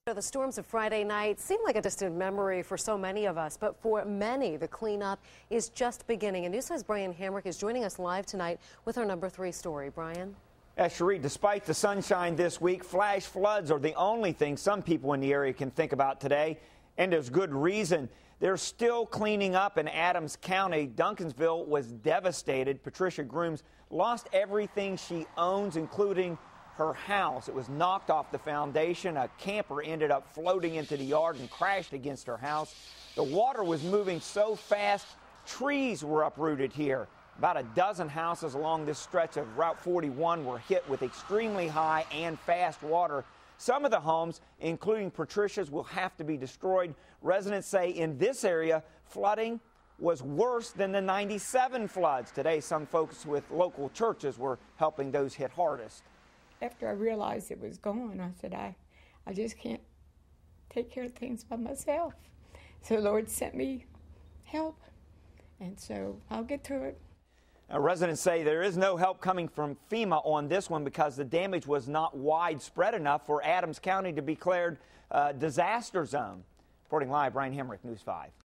The storms of Friday night seem like a distant memory for so many of us, but for many, the cleanup is just beginning. And News 5's Brian Hamrick is joining us live tonight with our number 3 story. Brian? Cherie, despite the sunshine this week, flash floods are the only thing some people in the area can think about today, and there's good reason. They're still cleaning up in Adams County. Duncansville was devastated. Patricia Grooms lost everything she owns, including her house. It was knocked off the foundation. A camper ended up floating into the yard and crashed against her house. The water was moving so fast, trees were uprooted here. About a dozen houses along this stretch of Route 41 were hit with extremely high and fast water. Some of the homes, including Patricia's, will have to be destroyed. Residents say in this area, flooding was worse than the '97 floods. Today, some folks with local churches were helping those hit hardest. After I realized it was gone, I said, I just can't take care of things by myself. So the Lord sent me help, and so I'll get through it. Residents say there is no help coming from FEMA on this one because the damage was not widespread enough for Adams County to be declared a disaster zone. Reporting live, Brian Hamrick, News 5.